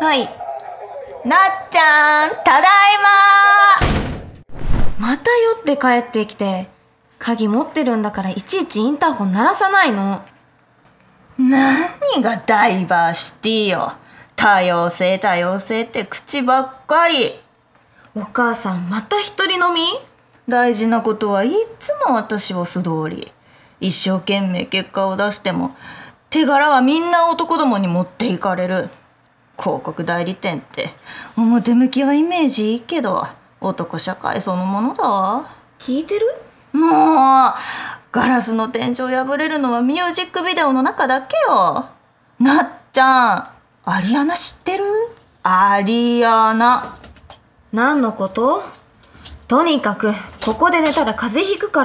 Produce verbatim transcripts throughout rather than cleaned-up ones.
はい。 なっちゃん、ただいま。また酔って帰ってきて、鍵持ってるんだからいちいちインターホン鳴らさないの。 何がダイバーシティよ。多様性多様性って口ばっかり。 お母さんまた一人飲み？ 大事なことはいつも私を素通り。一生懸命結果を出しても手柄はみんな男どもに持っていかれる。広告代理店って表向きはイメージいいけど男社会そのものだわ。 聞いてる？ もうガラスの天井破れるのはミュージックビデオの中だけよ。なっちゃん、アリアナ知ってる？アリアナ。 何のこと？とにかくここで寝たら風邪ひくから。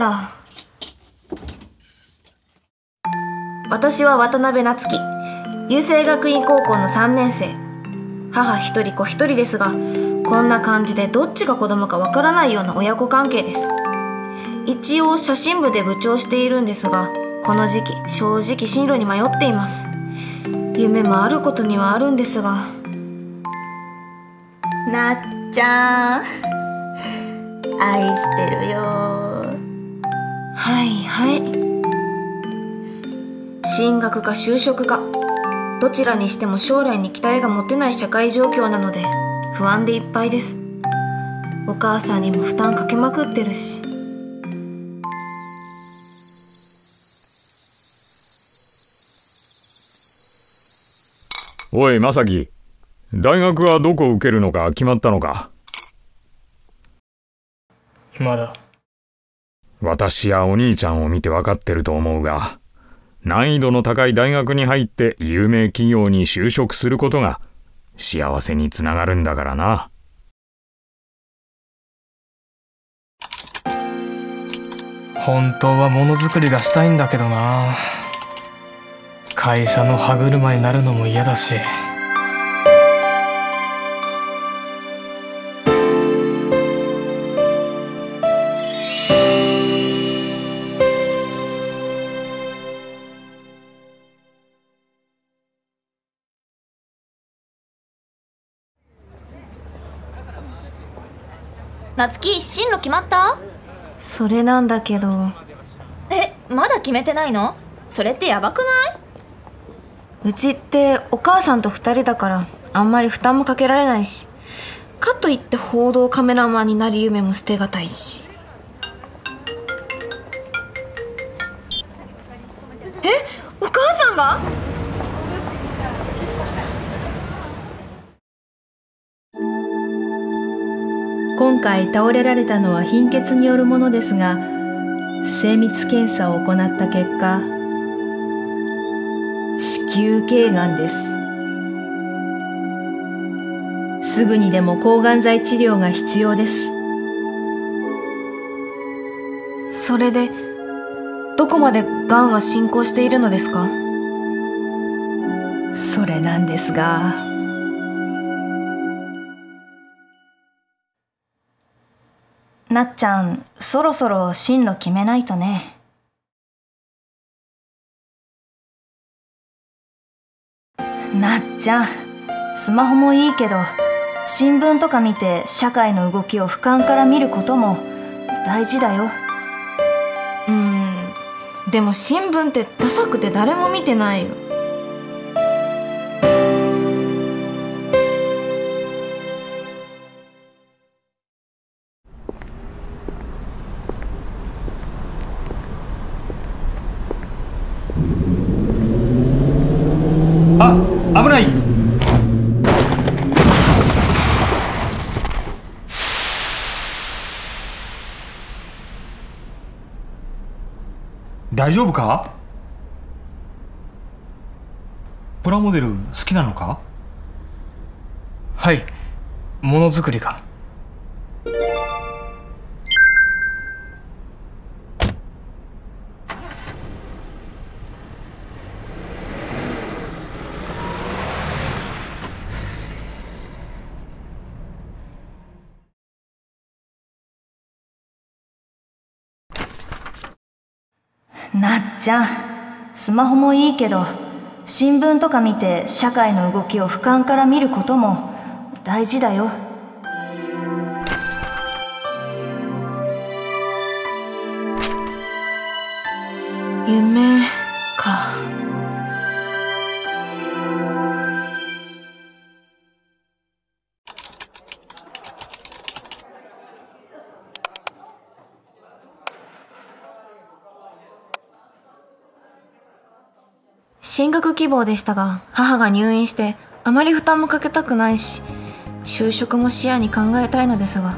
私は渡辺夏樹、郵政学院高校のさんねん生。母一人子一人ですが、こんな感じでどっちが子供かわからないような親子関係です。一応写真部で部長しているんですが、この時期正直進路に迷っています。夢もあることにはあるんですが。 なっちゃん、愛してるよ。 はいはい。進学か就職か、どちらにしても将来に期待が持てない社会状況なので不安でいっぱいです。お母さんにも負担かけまくってるし。 おい正樹、大学はどこを受けるのか決まったのか？ まだ。 私やお兄ちゃんを見て分かってると思うが、難易度の高い大学に入って有名企業に就職することが幸せにつながるんだからな。 本当はものづくりがしたいんだけどな。会社の歯車になるのも嫌だし。 夏希、進路決まった？ それなんだけど。 え、まだ決めてないの？それってやばくない？ うちってお母さんと二人だからあんまり負担もかけられないし、かといって報道カメラマンになる夢も捨てがたいし。え、お母さんが？ 今回倒れられたのは貧血によるものですが、精密検査を行った結果、子宮頸がんです。すぐにでも抗がん剤治療が必要です。 それでどこまでがんは進行しているのですか？ それなんですが、 なっちゃん、そろそろ進路決めないとね。なっちゃん、スマホもいいけど新聞とか見て社会の動きを俯瞰から見ることも大事だよ。 うーん、でも新聞ってダサくて誰も見てないよ。 あ、危ない。 大丈夫か？プラモデル好きなのか？ はい、ものづくりが。 なっちゃん、スマホもいいけど新聞とか見て社会の動きを俯瞰から見ることも大事だよ。 夢か。進学希望でしたが、母が入院してあまり負担もかけたくないし、就職も視野に考えたいのですが。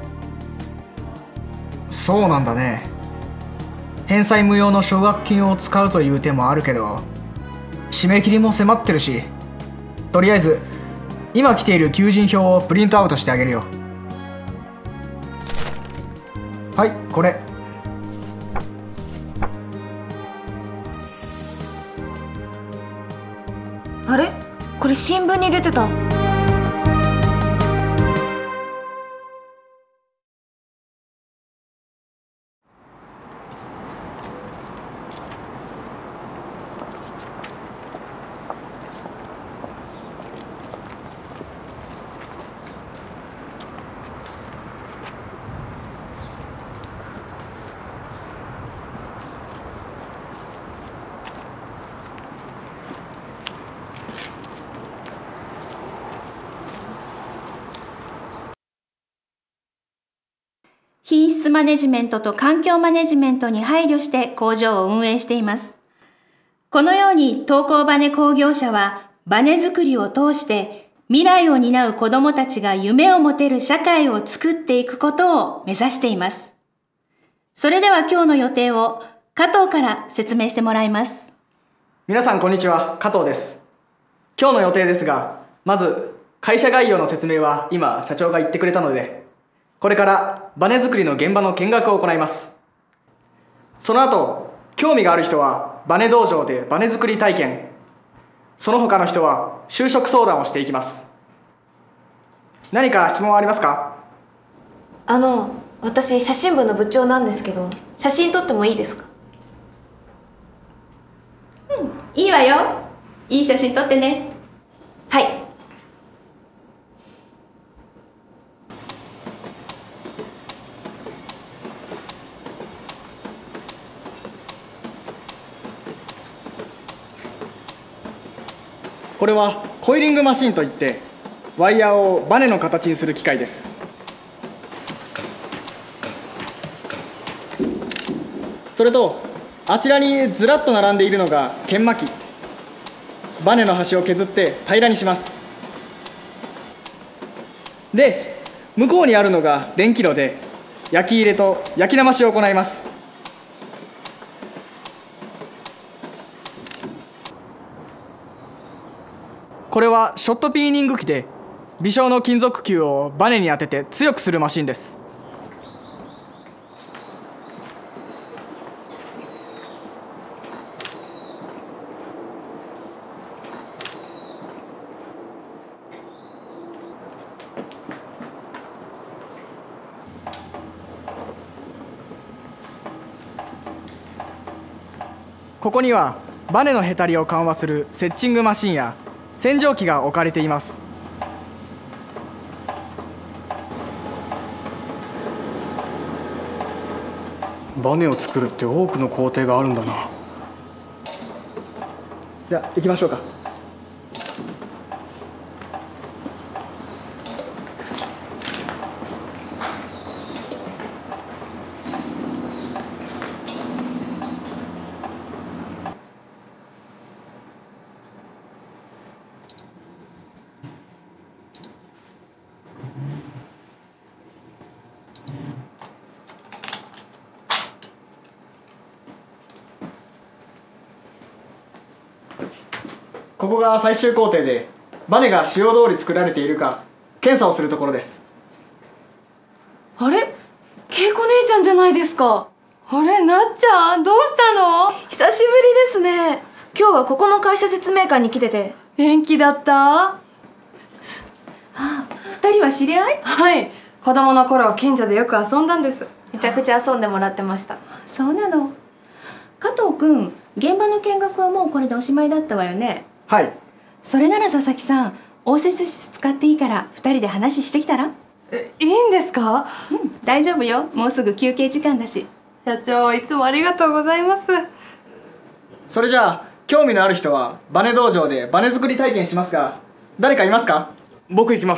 そうなんだね。返済無用の奨学金を使うという手もあるけど、締め切りも迫ってるし、とりあえず今来ている求人票をプリントアウトしてあげるよ。はい、これ。 あれ？これ新聞に出てた。 品質マネジメントと環境マネジメントに配慮して工場を運営しています。このように東工バネ工業社はバネ作りを通して未来を担う子どもたちが夢を持てる社会を作っていくことを目指しています。それでは今日の予定を加藤から説明してもらいます。 皆さんこんにちは、加藤です。今日の予定ですが、まず会社概要の説明は今社長が言ってくれたので、これからバネ作りの現場の見学を行います。その後、興味がある人はバネ道場でバネ作り体験、その他の人は就職相談をしていきます。何か質問はありますか？ あの、私写真部の部長なんですけど、写真撮ってもいいですか？ うん、いいわよ。いい写真撮ってね。 はい。 これはコイリングマシンといって、ワイヤーをバネの形にする機械です。それとあちらにずらっと並んでいるのが研磨機。バネの端を削って平らにします。で、向こうにあるのが電気炉で、焼き入れと焼きなましを行います。これはショットピーニング機で、微小の金属球をバネに当てて強くするマシンです。ここにはバネのへたりを緩和するセッチングマシンや洗浄機が置かれています。 バネを作るって多くの工程があるんだな。 じゃあ行きましょうか。ここが最終工程で、バネが使用通り作られているか検査をするところです。 あれ、恵子姉ちゃんじゃないですか。あれ、なっちゃんどうしたの？ 久しぶりですね。今日はここの会社説明会に来てて。 元気だった？あ、 二人は知り合い？ はい、子供の頃近所でよく遊んだんです。 めちゃくちゃ遊んでもらってました。 そうなの。 加藤君、現場の見学はもうこれでおしまいだったわよね。 はい。 それなら佐々木さん、応接室使っていいからふたりで話してきたら？ え、いいんですか？ うん、大丈夫よ。もうすぐ休憩時間だし。 社長、いつもありがとうございます。 それじゃあ興味のある人はバネ道場でバネ作り体験しますが、誰かいますか？ 僕行きます。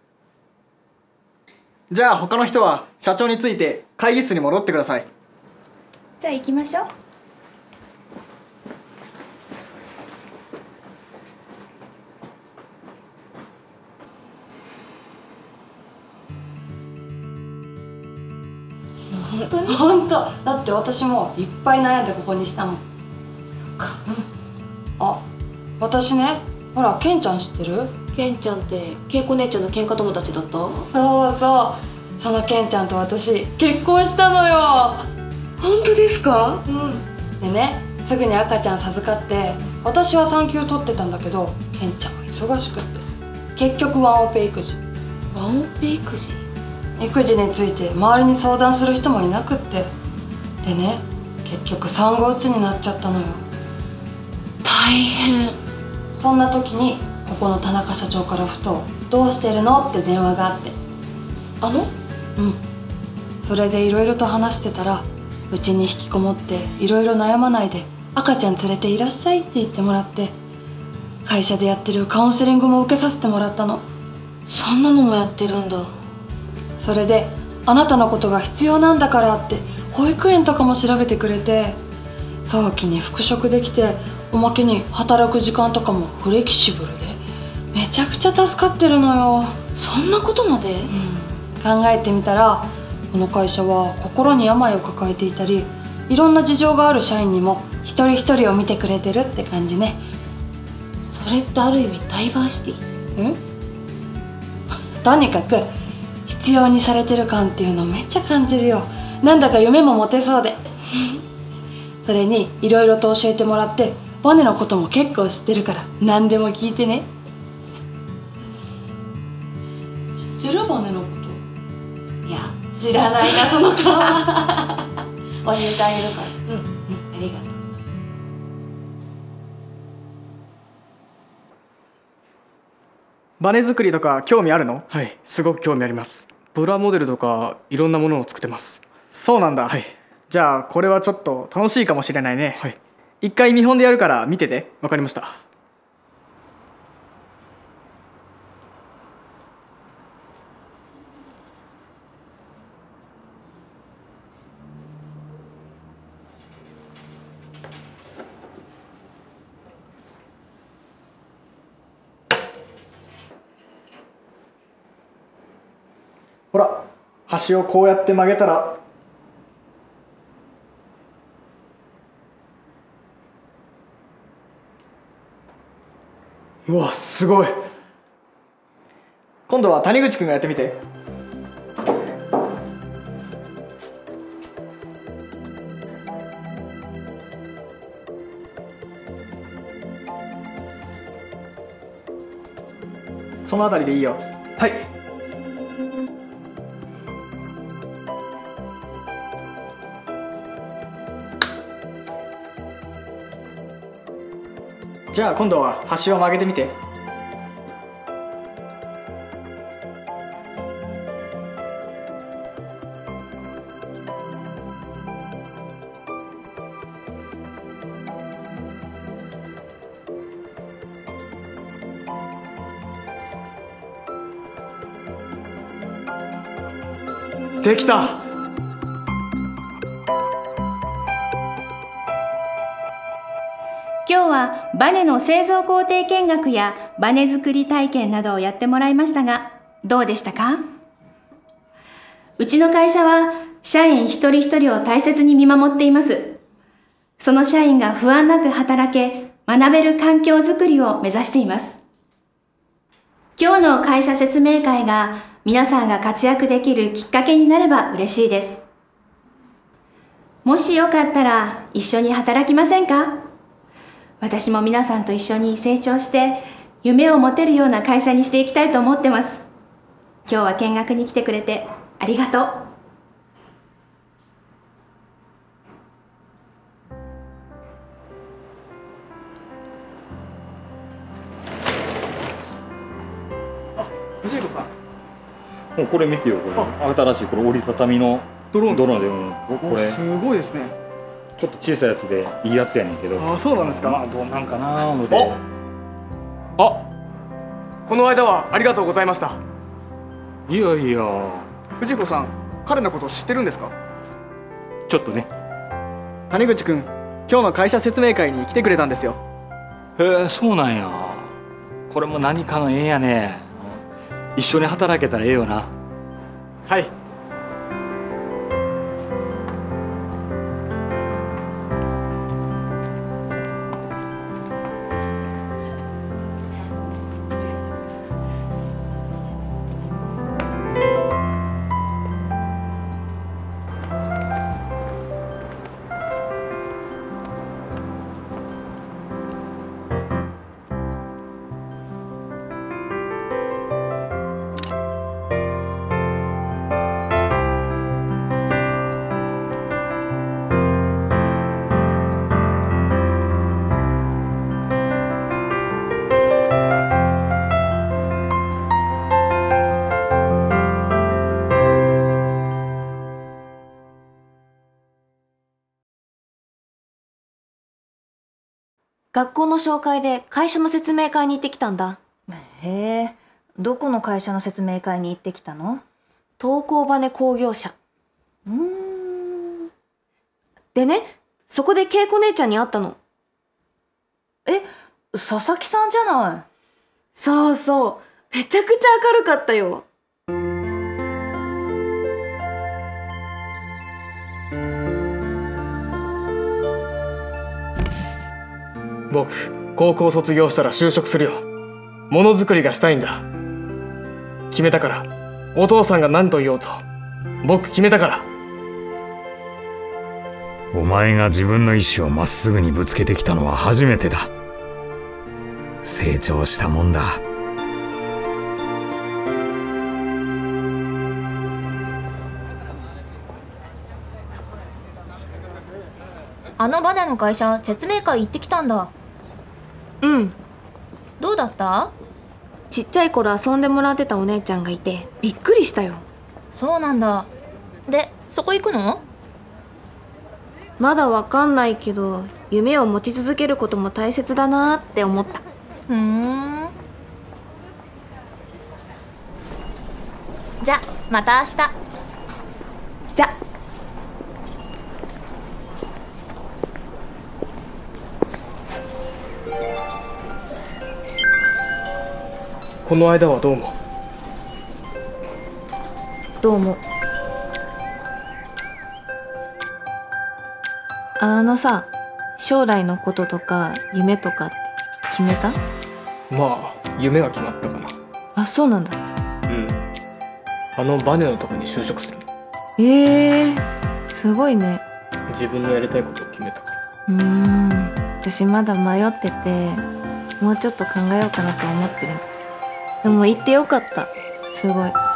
じゃあ他の人は社長について会議室に戻ってください。 じゃあ行きましょう。 本当に？本当。だって私もいっぱい悩んでここにしたもん。 そっか。 うん。あ、私ね、ほらケンちゃん知ってる？ ケンちゃんって恵子姉ちゃんの喧嘩友達だった？ そうそう。そのケンちゃんと私結婚したのよ。 本当ですか？ うん。でね、すぐに赤ちゃん授かって、私は産休取ってたんだけど、ケンちゃんは忙しくって結局ワンオペ育児。 ワンオペ育児？ 育児について周りに相談する人もいなくって、でね、結局産後うつになっちゃったのよ。 大変。 そんな時にここの田中社長からふと「どうしてるの?」って電話があって。 あの？ うん。それでいろいろと話してたら、うちに引きこもっていろいろ悩まないで赤ちゃん連れていらっしゃいって言ってもらって、会社でやってるカウンセリングも受けさせてもらったの。 そんなのもやってるんだ。 それであなたのことが必要なんだからって保育園とかも調べてくれて、早期に復職できて、おまけに働く時間とかもフレキシブルでめちゃくちゃ助かってるのよ。 そんなことまで？うん、 考えてみたら、この会社は心に病を抱えていたり、いろんな事情がある社員にも一人一人を見てくれてるって感じね。 それってある意味ダイバーシティ？ んとにかく必要にされてる感っていうのめっちゃ感じるよ。なんだか夢も持てそうでそれにいろいろと教えてもらって、バネのことも結構知ってるから何でも聞いてね。知ってる？バネのこと。いや、知らないなその顔教えてあげるから。 うん、うん、ありがとう。 バネ作りとか興味あるの？ はい、すごく興味あります。プラモデルとかいろんなものを作ってます。 そうなんだ。 はい。 じゃあこれはちょっと楽しいかもしれないね。 はい。 一回見本でやるから見てて。 わかりました。 ほら、端をこうやって曲げたら、 うわ、すごい。 今度は谷口くんがやってみて。そのあたりでいいよ。 はい。 じゃあ今度は端を曲げてみて。 できた。 今日はバネの製造工程見学やバネ作り体験などをやってもらいましたが、どうでしたか？うちの会社は社員一人一人を大切に見守っています。その社員が不安なく働け、学べる環境づくりを目指しています。今日の会社説明会が皆さんが活躍できるきっかけになれば嬉しいです。もしよかったら一緒に働きませんか？私も皆さんと一緒に成長して夢を持てるような会社にしていきたいと思ってます。今日は見学に来てくれてありがとう。 藤子さん、 もうこれ見てよ、これ新しいこれ折りたたみのドローンですか。 ドローンで、うん、これすごいですね。 ちょっと小さいやつでいいやつやねんけど。 あ、そうなんですか。 まあどうなんかな思って。 あ、この間はありがとうございました。 いやいや、 藤子さん、彼のこと知ってるんですか。 ちょっとね。 谷口くん、今日の会社説明会に来てくれたんですよ。 へえ、そうなんや。これも何かの縁やね。一緒に働けたらええよな。 はい。 学校の紹介で会社の説明会に行ってきたんだ。 へえ、どこの会社の説明会に行ってきたの？ 東工バネ工業社。 うーん。 でね、そこで恵子姉ちゃんに会ったの。 え、佐々木さんじゃない。 そうそう、めちゃくちゃ明るかったよ。 僕、高校卒業したら就職するよ。ものづくりがしたいんだ。決めたから。お父さんが何と言おうと。僕決めたから。 お前が自分の意志をまっすぐにぶつけてきたのは初めてだ。成長したもんだ。 あのバネの会社説明会行ってきたんだ。 うん。 どうだった？ ちっちゃい頃遊んでもらってたお姉ちゃんがいてびっくりしたよ。 そうなんだ。で、そこ行くの？ まだわかんないけど、夢を持ち続けることも大切だなーって思った。 ふーん。じゃ、また明日。 じゃ。 この間はどうも。 どうも。あのさ、将来のこととか夢とかって決めた？ まあ、夢は決まったかな。 あ、そうなんだ。 うん。あのバネのとこに就職する。 えー、すごいね。 自分のやりたいことを決めたから。 うーん、私まだ迷ってて、もうちょっと考えようかなと思ってる。でも行ってよかった。すごい。